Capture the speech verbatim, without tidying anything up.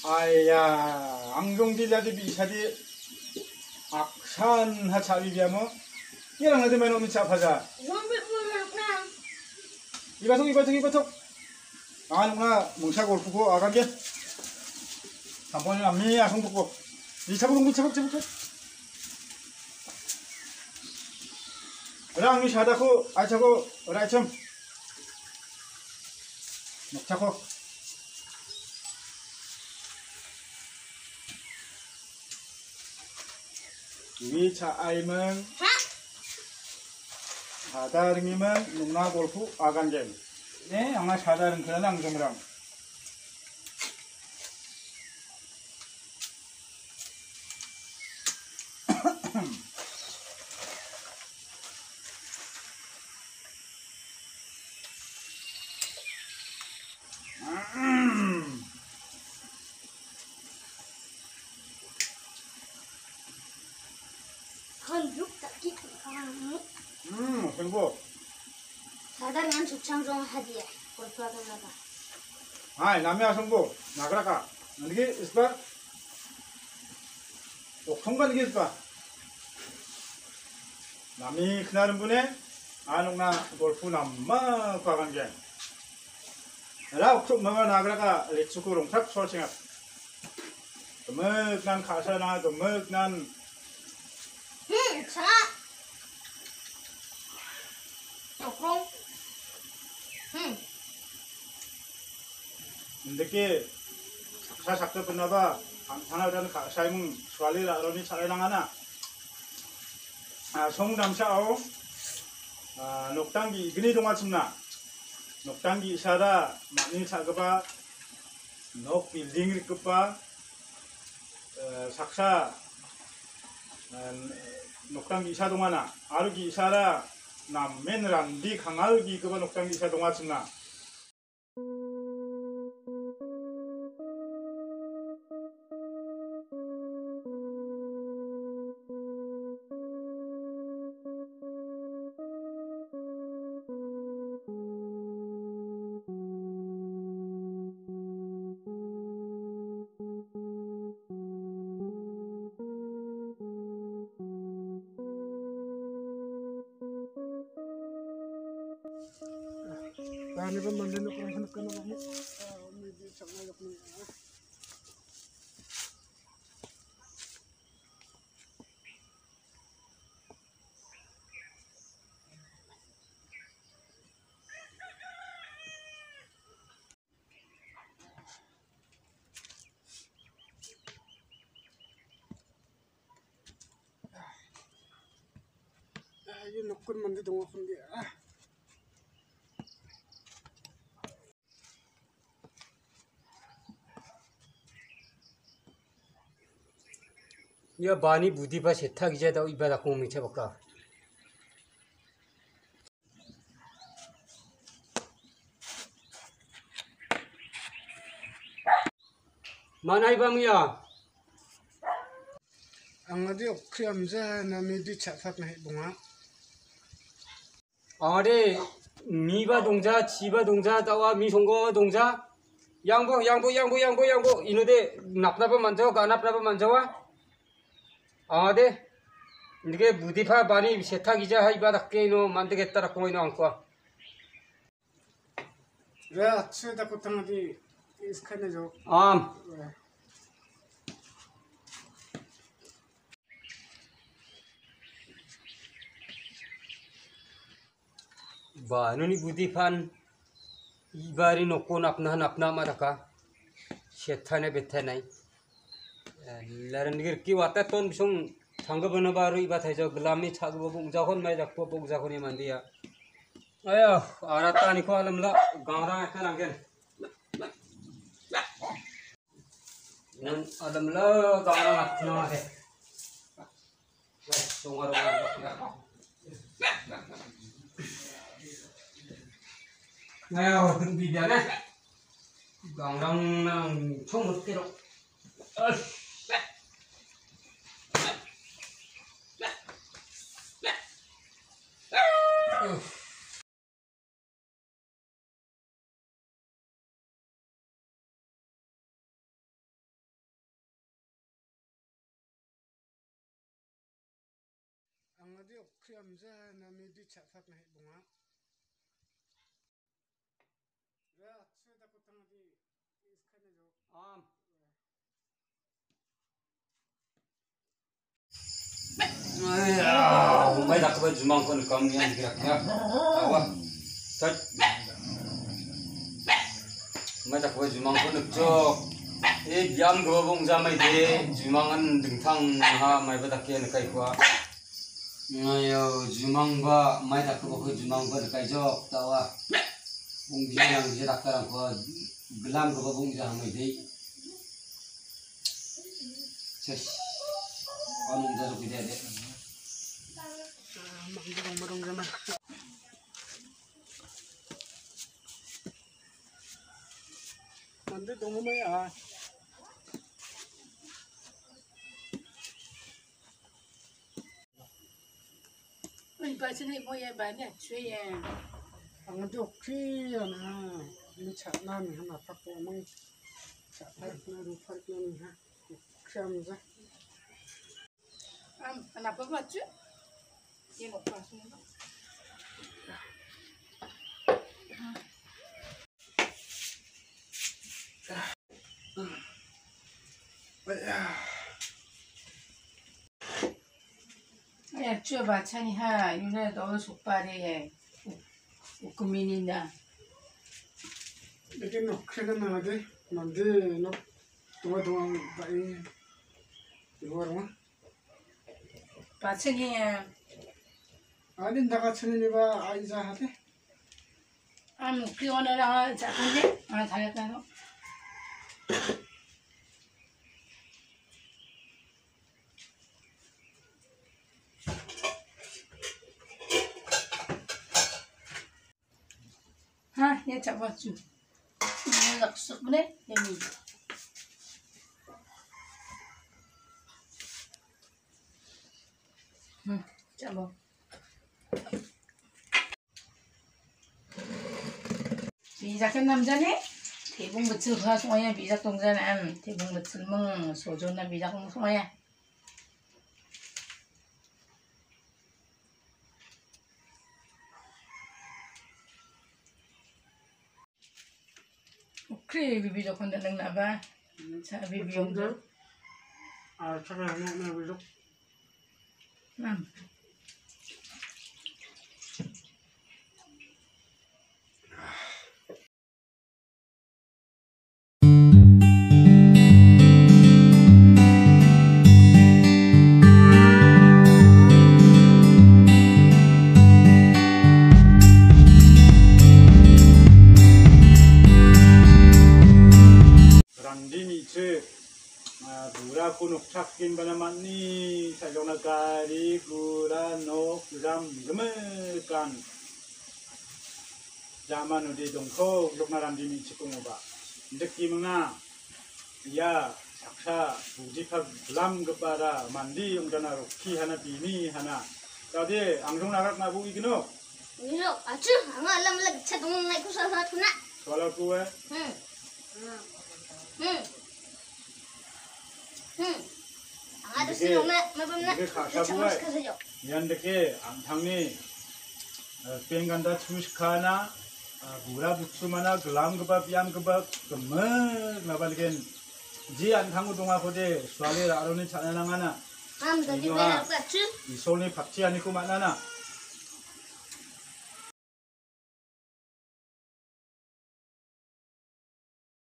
아야, 앙종딜라디 비사디 악산 하차비비야뭐 얘랑 하드면 오면 잡하자. 이바속 이바속 이바속. 아는구나 뭉차 골프고 아간게. 한번에 남미 아성 붙고 이차복 미차복 차복. orang ni syahadaku acaku racem nakcaku wi cha aimen 사다릉이면 농나 골프 아간잼 네 양아 사다릉 그런 앙점이랑 음, 그리고 사다리는 주창종 하디에 골프하던 나가. 아, 남이야 성부 나가라까. 이게 있을까? 옥통관 이게 있을까? 남이 그날은 분에 아농나 골프 남마 과관계. 라 옥통 뭐가 나가라까 레츠고 롱탁 솔칭아. 그먹 난 가사나 그먹 난 응, 자. 옥롱. 응. 근데 saksa sakta penaba antana dan kak saya mung suali la roni cari langana song damsa au noktangi gini dong acimna noktangi isada mani cakapa nok building rikapa saksa noktangi isa dongana arugi isada nammen randi kangalgi kapa noktangi isa dong acimna Kani ba mandano ko ang hanap ka naman mo? Medyo saknalak niya. Ayun, nukun mandi dong akong dia. या बानी बुद्धि पर सेठा गिजा दाउ इबादा को मिछे बका मानाय Bangia angadi okriamza namidi chafak nahi bunga are 미바 동자 지바 동자 다와 미송거 동자 양보 양보 양보 양보 양보 이노데 납나바 만져 가납나바 만져와 아데 이게 무디파 바니 세타 기자 하이바 닥게 이노 만들겠다라고 이노 안고 re achhe da kotangadi iskhane jo 암 바누니 부디판 이바리 놓고 납나 납나 마다카 세타네 베타나이 라른기르 키 와타 톤 비송 상가 번바로 이바 타이저 글라미 차고 봉자콘 마이 작고 봉자콘이 만디야 아야 알았다니 코 알람라 가라 약간 안겐 난 알람라 가라 맞나 해 송아로 아야 비비야네 강랑 총 못대로 tangadi okriamza namidi chafak nahi bunga. Ya, sudah aku tangadi iskana jo. Am. Ay, may dak ba jumang ko kam yan kira kira. Awa. Tat. May dak ba jumang ko nukjok. Eh biam go bong jamai de jumangan dingthang ha mai ba dak ke kai kwa. Ayo jumang ba mai dak ko jumang ba kai jok tawa. Bong yang je dak tarang ko gelam go bong jamai de. Ses. Anong jaro kita de. Magdurong marong zaman. Mandi tunggu mo ya. Mình bà xin hãy mua em bán nè, xuôi em. Ang jokri na ni chatna ni hana takpo mang chatna na rufar na ni ha. Okriamza. À, anh nào có vật chứ? Em một quả xuống đó. Em chưa bà chani ha, như này đó sụp bà đây. Ukuminina. Lekin okriga na de mandi no tua tua bai luar ma. Bà chani em. Adin daga chani ni ba aiza hate. À, một cái con này là chả không biết. À, thay cái đó. Ha, 얘 잡았죠. 이거 썩네, 얘미. 응, 잡아. 미작한 남자네? 대봉 며칠 가 송아야 미작 동자는 대봉 며칠 멍 소존나 미작 송아야. 그래 비비 조건 되는 나봐. 자 비비 용도. Ah, chaka na na bilok. 남. Randini ce gura kunuk cakin bana mani sajona kari gura no jam gemekan zaman udah dongko lok narandini cikung oba deki menga ya saksa buji kag lam kepada mandi yang dana roki hana bini hana tadi angdong narak nabu igno Nilo, acu, anga alam lagi cedung naik kusah satu nak. soal aku eh Hmm. Hmm. Hmm. Anga ada sih nak, macam nak. Ini khasa Cakap buat. sekali saja. Yan deke angthangni penganda chuskana gura butsumana gelam gebab yam gebab gemer nabalgen ji angthangu donga kode swale aroni chananangana Am tadi Iyo, bayar ha. acu. isolni pakci aniku maknana